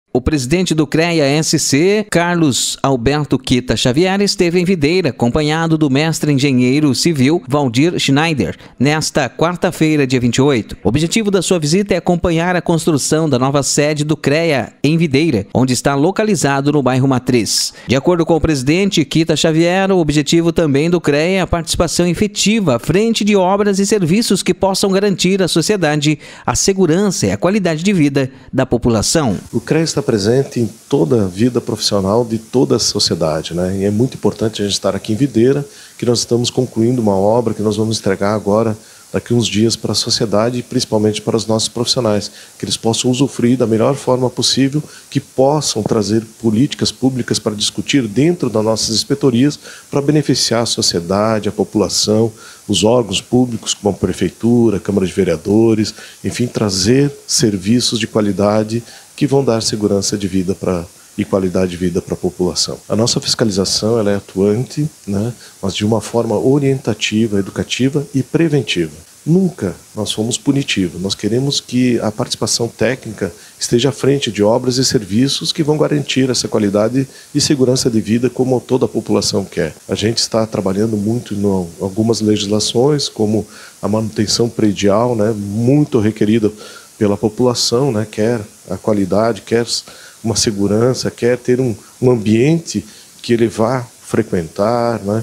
O presidente do CREA-SC, Carlos Alberto Kita Xavier, esteve em Videira, acompanhado do mestre engenheiro civil Valdir Schneider, nesta quarta-feira, dia 28. O objetivo da sua visita é acompanhar a construção da nova sede do CREA em Videira, onde está localizado no bairro Matriz. De acordo com o presidente Kita Xavier, o objetivo também do CREA é a participação efetiva à frente de obras e serviços que possam garantir à sociedade a segurança e a qualidade de vida da população. O CREA está presente em toda a vida profissional de toda a sociedade, né? E é muito importante a gente estar aqui em Videira, que nós estamos concluindo uma obra que nós vamos entregar agora, daqui uns dias, para a sociedade e principalmente para os nossos profissionais, que eles possam usufruir da melhor forma possível, que possam trazer políticas públicas para discutir dentro das nossas inspetorias, para beneficiar a sociedade, a população, os órgãos públicos como a Prefeitura, a Câmara de Vereadores, enfim, trazer serviços de qualidade que vão dar segurança de vida e qualidade de vida para a população. A nossa fiscalização ela é atuante, né, mas de uma forma orientativa, educativa e preventiva. Nunca nós fomos punitivos. Nós queremos que a participação técnica esteja à frente de obras e serviços que vão garantir essa qualidade e segurança de vida como toda a população quer. A gente está trabalhando muito em algumas legislações, como a manutenção predial, né, muito requerida pela população, né, quer a qualidade, quer uma segurança, quer ter um ambiente que ele vá frequentar, né,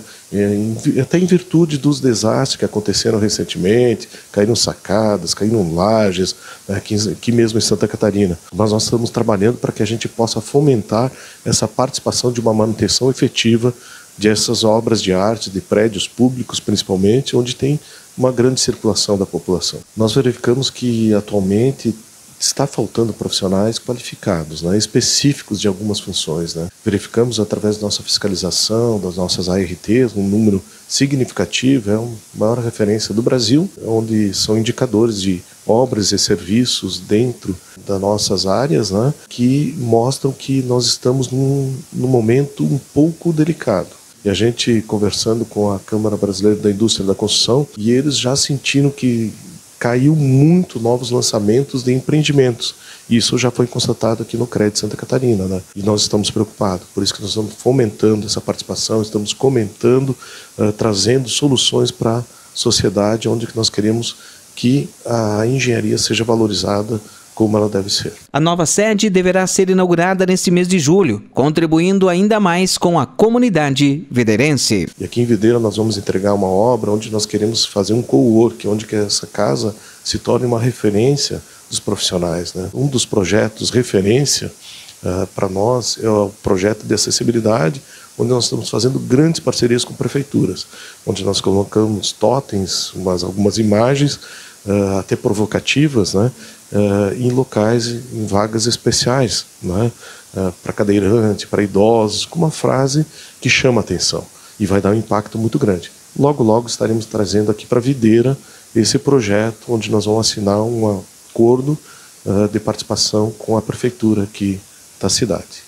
até em virtude dos desastres que aconteceram recentemente, caíram sacadas, caíram lajes, né, aqui mesmo em Santa Catarina. Mas nós estamos trabalhando para que a gente possa fomentar essa participação de uma manutenção efetiva dessas obras de arte, de prédios públicos principalmente, onde tem uma grande circulação da população. Nós verificamos que atualmente está faltando profissionais qualificados, né, específicos de algumas funções, né. Verificamos através da nossa fiscalização, das nossas ARTs, um número significativo, é a maior referência do Brasil, onde são indicadores de obras e serviços dentro das nossas áreas, né, que mostram que nós estamos num momento um pouco delicado. E a gente conversando com a Câmara Brasileira da Indústria da Construção, e eles já sentiram que caiu muito novos lançamentos de empreendimentos. Isso já foi constatado aqui no CREA de Santa Catarina, né? E nós estamos preocupados. Por isso que nós estamos fomentando essa participação, estamos comentando, trazendo soluções para a sociedade, onde nós queremos que a engenharia seja valorizada como ela deve ser. A nova sede deverá ser inaugurada neste mês de julho, contribuindo ainda mais com a comunidade videirense. E aqui em Videira nós vamos entregar uma obra onde nós queremos fazer um co-work, onde que essa casa se torne uma referência dos profissionais, né? Um dos projetos referência para nós é o projeto de acessibilidade, onde nós estamos fazendo grandes parcerias com prefeituras, onde nós colocamos totens, algumas imagens até provocativas, né, em locais, em vagas especiais, né, para cadeirante, para idosos, com uma frase que chama a atenção e vai dar um impacto muito grande. Logo, logo estaremos trazendo aqui para Videira esse projeto, onde nós vamos assinar um acordo de participação com a prefeitura aqui da cidade.